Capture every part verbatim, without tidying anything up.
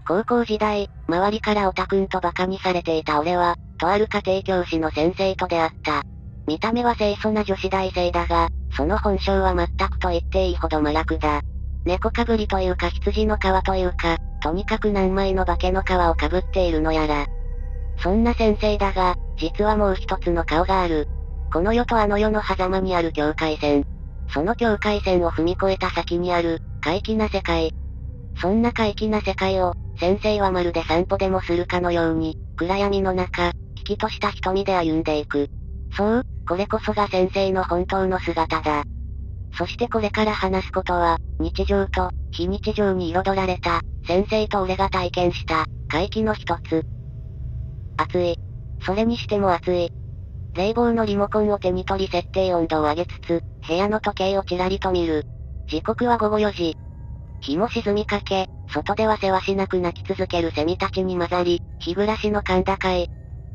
高校時代、周りからオタくんと馬鹿にされていた俺は、とある家庭教師の先生と出会った。見た目は清楚な女子大生だが、その本性は全くと言っていいほど麻薬だ。猫かぶりというか羊の皮というか、とにかく何枚の化けの皮をかぶっているのやら。そんな先生だが、実はもう一つの顔がある。この世とあの世の狭間にある境界線。その境界線を踏み越えた先にある、怪奇な世界。そんな怪奇な世界を、先生はまるで散歩でもするかのように、暗闇の中、危機とした瞳で歩んでいく。そう、これこそが先生の本当の姿だ。そしてこれから話すことは、日常と、非日常に彩られた、先生と俺が体験した、怪奇の一つ。暑い。それにしても暑い。冷房のリモコンを手に取り設定温度を上げつつ、部屋の時計をちらりと見る。時刻はごごよじ。日も沈みかけ、外ではせわしなく泣き続けるセミたちに混ざり、日暮らしの甲高い。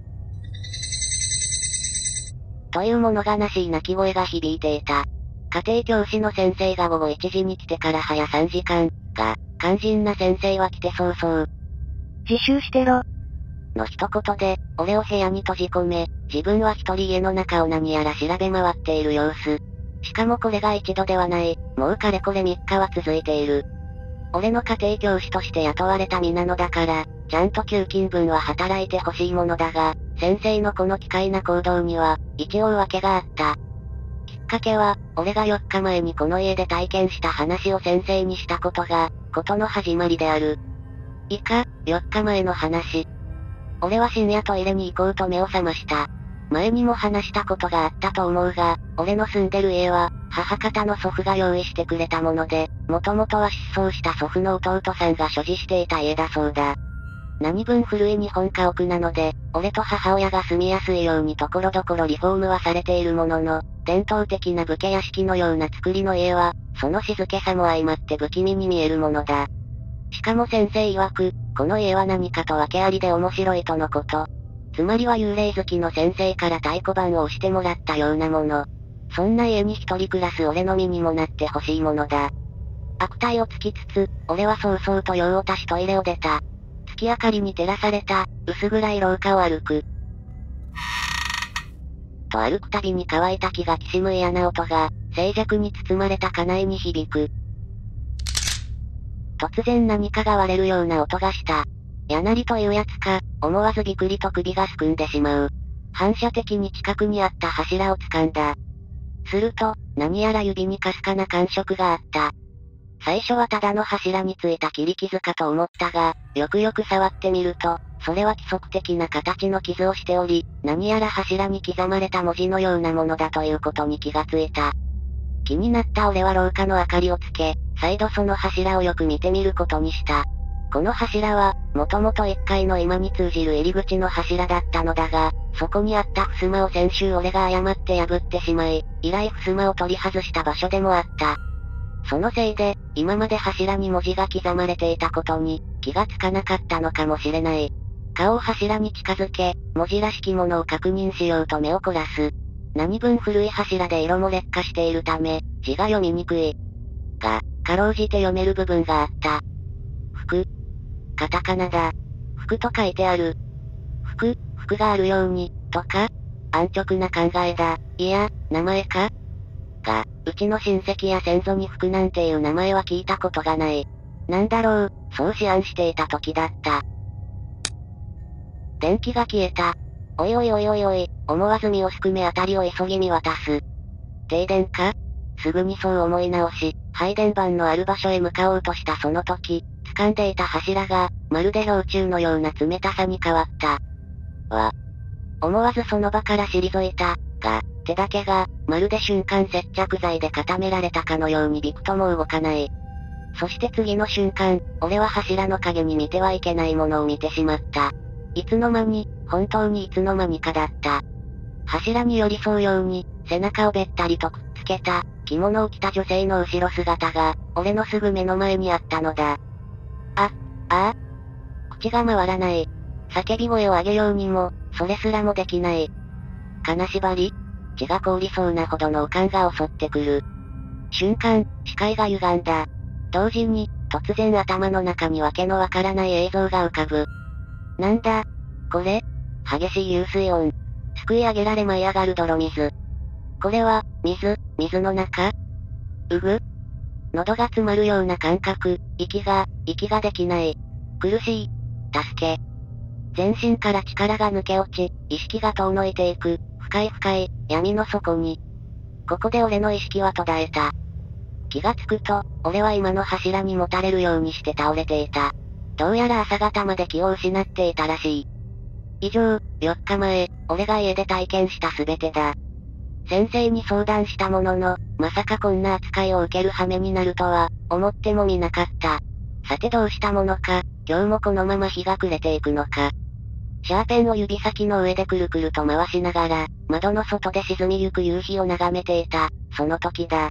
という物悲しい泣き声が響いていた。家庭教師の先生がごごいちじに来てから早さんじかん、が、肝心な先生は来て早々。 自習してろ。 の一言で、俺を部屋に閉じ込め、自分は一人家の中を何やら調べ回っている様子。しかもこれが一度ではない、もうかれこれみっかは続いている。俺の家庭教師として雇われた身なのだから、ちゃんと給金分は働いてほしいものだが、先生のこの奇怪な行動には、一応訳があった。きっかけは、俺がよっかまえにこの家で体験した話を先生にしたことが、ことの始まりである。以下、よっかまえの話。俺は深夜トイレに行こうと目を覚ました。前にも話したことがあったと思うが、俺の住んでる家は、母方の祖父が用意してくれたもので、もともとは失踪した祖父の弟さんが所持していた家だそうだ。何分古い日本家屋なので、俺と母親が住みやすいように所々リフォームはされているものの、伝統的な武家屋敷のような作りの家は、その静けさも相まって不気味に見えるものだ。しかも先生曰く、この家は何かと訳ありで面白いとのこと。つまりは幽霊好きの先生から太鼓判を押してもらったようなもの。そんな家に一人暮らす俺の身にもなってほしいものだ。悪態をつきつつ、俺は早々と用を足しトイレを出た。月明かりに照らされた、薄暗い廊下を歩く。と歩くたびに乾いた気がきしむ嫌な音が、静寂に包まれた家内に響く。突然何かが割れるような音がした。やなりというやつか、思わずびくりと首がすくんでしまう。反射的に近くにあった柱を掴んだ。すると、何やら指にかすかな感触があった。最初はただの柱についた切り傷かと思ったが、よくよく触ってみると、それは規則的な形の傷をしており、何やら柱に刻まれた文字のようなものだということに気がついた。気になった俺は廊下の明かりをつけ、再度その柱をよく見てみることにした。この柱は、もともといっかいの居間に通じる入り口の柱だったのだが、そこにあった襖を先週俺が誤って破ってしまい、以来襖を取り外した場所でもあった。そのせいで、今まで柱に文字が刻まれていたことに、気がつかなかったのかもしれない。顔を柱に近づけ、文字らしきものを確認しようと目を凝らす。何分古い柱で色も劣化しているため、字が読みにくい。が、かろうじて読める部分があった。服。カタカナだ。服と書いてある。服、服があるように、とか安直な考えだ。いや、名前かが、うちの親戚や先祖に服なんていう名前は聞いたことがない。なんだろう、そう思案していた時だった。電気が消えた。おいおいおいおいおい、思わず身をすくめあたりを急ぎ見渡す。停電か？すぐにそう思い直し、配電盤のある場所へ向かおうとしたその時、掴んでいた柱が、まるで氷柱のような冷たさに変わった。わ。思わずその場から退いた、が、手だけが、まるで瞬間接着剤で固められたかのようにびくとも動かない。そして次の瞬間、俺は柱の影に見てはいけないものを見てしまった。いつの間に、本当にいつの間にかだった。柱に寄り添うように、背中をべったりとくっつけた、着物を着た女性の後ろ姿が、俺のすぐ目の前にあったのだ。あ、ああ口が回らない。叫び声を上げようにも、それすらもできない。金縛り？血が凍りそうなほどの悪感が襲ってくる。瞬間、視界が歪んだ。同時に、 突然頭の中にわけのわからない映像が浮かぶ。なんだこれ激しい流水音。すくい上げられ舞い上がる泥水。これは、水、水の中うぐ喉が詰まるような感覚、息が、息ができない。苦しい。助け。全身から力が抜け落ち、意識が遠のいていく、深い深い、闇の底に。ここで俺の意識は途絶えた。気がつくと、俺は今の柱にもたれるようにして倒れていた。どうやら朝方まで気を失っていたらしい。以上、よっかまえ、俺が家で体験した全てだ。先生に相談したものの、まさかこんな扱いを受ける羽目になるとは、思ってもみなかった。さてどうしたものか、今日もこのまま日が暮れていくのか。シャーペンを指先の上でくるくると回しながら、窓の外で沈みゆく夕日を眺めていた、その時だ。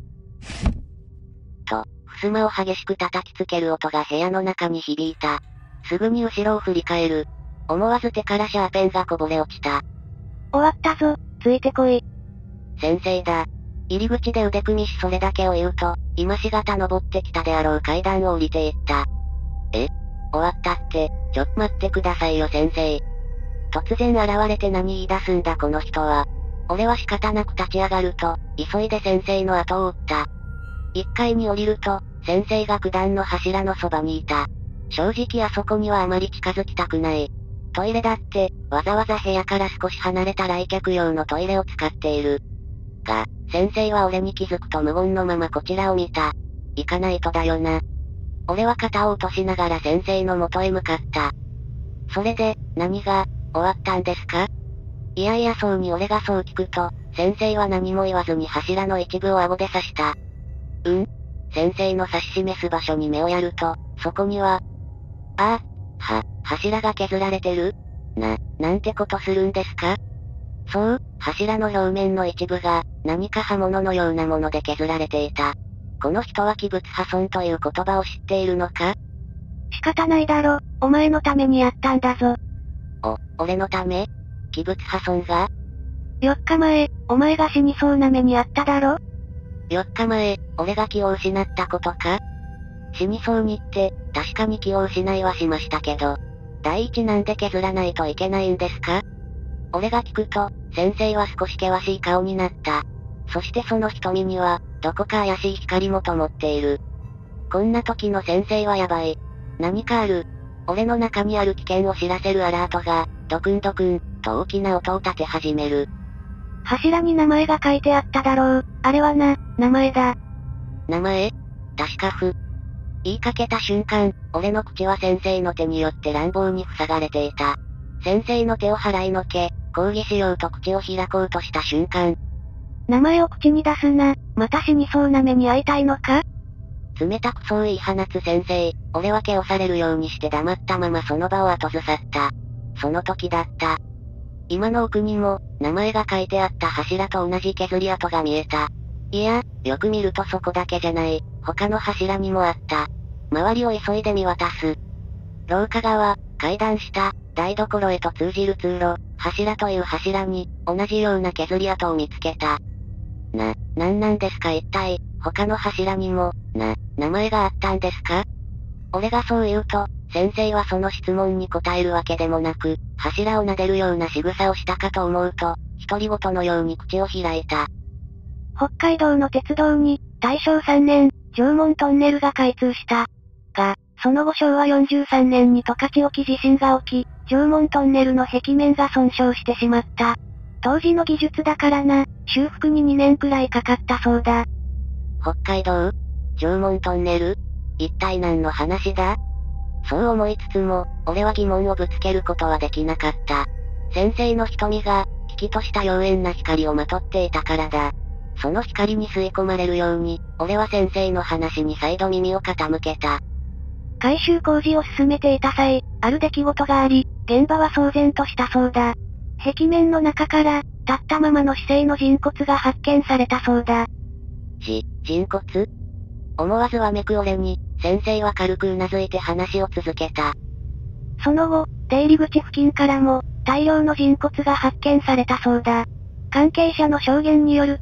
と、襖を激しく叩きつける音が部屋の中に響いた。すぐに後ろを振り返る。思わず手からシャーペンがこぼれ落ちた。 終わったぞ、ついてこい。 先生だ。入り口で腕組みしそれだけを言うと、今しがた登ってきたであろう階段を降りていった。え終わったって、ちょっ待ってくださいよ先生。突然現れて何言い出すんだこの人は。俺は仕方なく立ち上がると、急いで先生の後を追った。一階に降りると、先生が九段の柱のそばにいた。正直あそこにはあまり近づきたくない。トイレだって、わざわざ部屋から少し離れた来客用のトイレを使っている。が、先生は俺に気づくと無言のままこちらを見た。行かないとだよな。俺は肩を落としながら先生の元へ向かった。それで、何が、終わったんですか？いやいやそうに俺がそう聞くと、先生は何も言わずに柱の一部を顎で刺した。うん？先生の指し示す場所に目をやると、そこには、ああ、は、柱が削られてる？な、なんてことするんですか？そう、柱の表面の一部が、何か刃物のようなもので削られていた。この人は器物破損という言葉を知っているのか？ 仕方ないだろ、お前のためにやったんだぞ。 お、俺のため？器物破損が？ よっかまえ、お前が死にそうな目にあっただろ？ よっかまえ、俺が気を失ったことか？死にそうにって、確かに気を失いはしましたけど、第一なんで削らないといけないんですか？俺が聞くと、先生は少し険しい顔になった。そしてその瞳には、どこか怪しい光も灯っている。こんな時の先生はやばい。何かある。俺の中にある危険を知らせるアラートが、ドクンドクン、と大きな音を立て始める。 柱に名前が書いてあっただろう。あれはな、名前だ。 名前？確かふ。言いかけた瞬間、俺の口は先生の手によって乱暴に塞がれていた。先生の手を払いのけ、抗議しようと口を開こうとした瞬間。 名前を口に出すな、また死にそうな目に遭いたいのか？ 冷たくそう言い放つ先生、俺は気をされるようにして黙ったままその場を後ずさった。その時だった。今の奥にも、名前が書いてあった柱と同じ削り跡が見えた。いや、よく見るとそこだけじゃない、他の柱にもあった。周りを急いで見渡す。廊下側、階段下、台所へと通じる通路、柱という柱に、同じような削り跡を見つけた。な、なんなんですか一体、他の柱にも、な、名前があったんですか？俺がそう言うと、先生はその質問に答えるわけでもなく、柱を撫でるような仕草をしたかと思うと、独り言のように口を開いた。 北海道の鉄道に、大正さんねん、縄文トンネルが開通した。が、その後しょうわよんじゅうさんねんに十勝沖地震が起き、縄文トンネルの壁面が損傷してしまった。当時の技術だからな、修復ににねんくらいかかったそうだ。 北海道？縄文トンネル？一体何の話だ？そう思いつつも、俺は疑問をぶつけることはできなかった。先生の瞳が、ききとした妖艶な光をまとっていたからだ。その光に吸い込まれるように、俺は先生の話に再度耳を傾けた。 改修工事を進めていた際、ある出来事があり、現場は騒然としたそうだ。壁面の中から、立ったままの姿勢の人骨が発見されたそうだ。 じ、人骨？思わずわめく俺に、先生は軽くうなずいて話を続けた。 その後、出入り口付近からも、大量の人骨が発見されたそうだ。関係者の証言によると、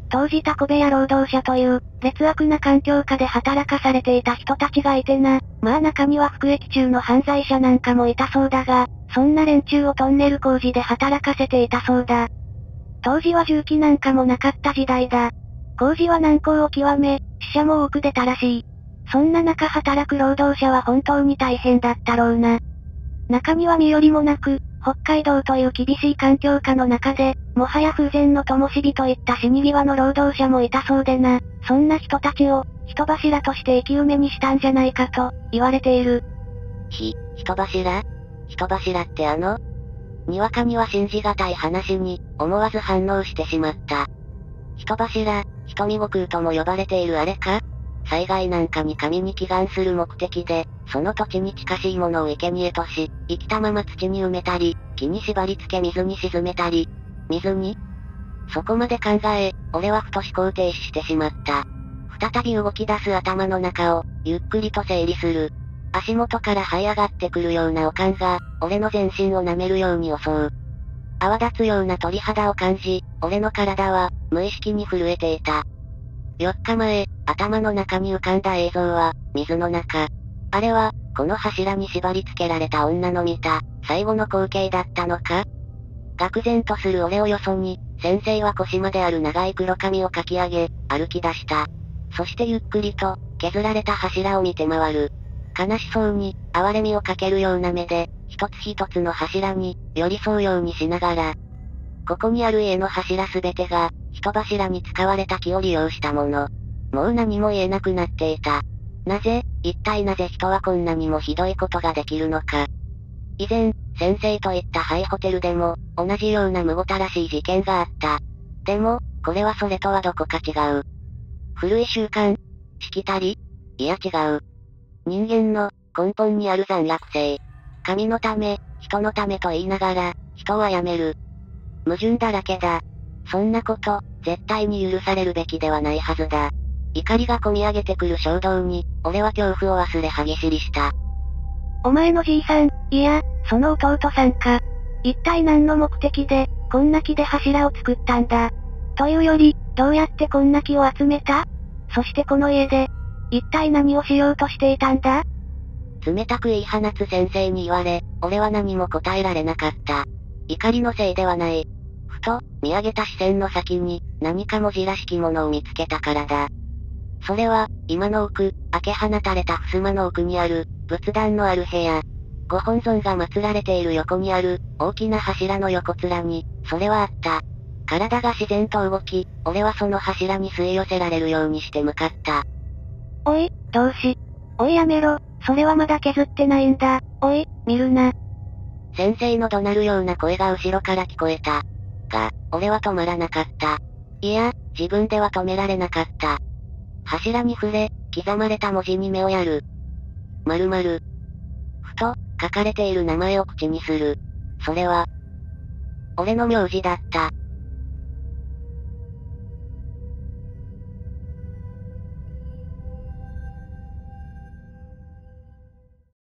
当時タコ部屋労働者という、劣悪な環境下で働かされていた人たちがいてな。まあ中には服役中の犯罪者なんかもいたそうだが、そんな連中をトンネル工事で働かせていたそうだ。当時は重機なんかもなかった時代だ。工事は難航を極め、死者も多く出たらしい。そんな中働く労働者は本当に大変だったろうな。中には身寄りもなく、北海道という厳しい環境下の中で、もはや風前の灯火といった死に際の労働者もいたそうでな。そんな人たちを、人柱として生き埋めにしたんじゃないかと、言われている。 ひ、人柱？人柱ってあの？にわかには信じがたい話に、思わず反応してしまった。人柱、人見悟空とも呼ばれているあれか？災害なんかに神に祈願する目的で、その土地に近しいものを生贄とし、生きたまま土に埋めたり、木に縛り付け水に沈めたり。水に？そこまで考え、俺はふと思考停止してしまった。再び動き出す頭の中を、ゆっくりと整理する。足元から這い上がってくるような悪感が、俺の全身を舐めるように襲う。泡立つような鳥肌を感じ、俺の体は、無意識に震えていた。よっかまえ、頭の中に浮かんだ映像は、水の中。あれは、この柱に縛り付けられた女の見た、最後の光景だったのか？愕然とする俺をよそに、先生は腰まである長い黒髪をかき上げ、歩き出した。そしてゆっくりと、削られた柱を見て回る。悲しそうに、哀れみをかけるような目で、一つ一つの柱に、寄り添うようにしながら。ここにある家の柱すべてが、人柱に使われた木を利用したもの。もう何も言えなくなっていた。なぜ、一体なぜ人はこんなにもひどいことができるのか。以前、先生と行った廃ホテルでも、同じようなむごたらしい事件があった。でも、これはそれとはどこか違う。古い習慣？しきたり？いや違う。人間の、根本にある残虐性。神のため、人のためと言いながら、人を殺める。矛盾だらけだ。そんなこと、絶対に許されるべきではないはずだ。怒りが込み上げてくる衝動に、俺は恐怖を忘れ歯ぎしりした。 お前のじいさん、いや、その弟さんか。一体何の目的で、こんな木で柱を作ったんだ。というより、どうやってこんな木を集めた？そしてこの家で、一体何をしようとしていたんだ？ 冷たく言い放つ先生に言われ、俺は何も答えられなかった。怒りのせいではない。ふと、見上げた視線の先に、何か文字らしきものを見つけたからだ。それは、今の奥、開け放たれた襖の奥にある、仏壇のある部屋。ご本尊が祀られている横にある、大きな柱の横面に、それはあった。体が自然と動き、俺はその柱に吸い寄せられるようにして向かった。 おい、同志。おいやめろ、それはまだ削ってないんだ。おい、見るな。 先生の怒鳴るような声が後ろから聞こえた。が、俺は止まらなかった。いや、自分では止められなかった。柱に触れ、刻まれた文字に目をやる。〇〇。ふと、書かれている名前を口にする。それは、俺の名字だった。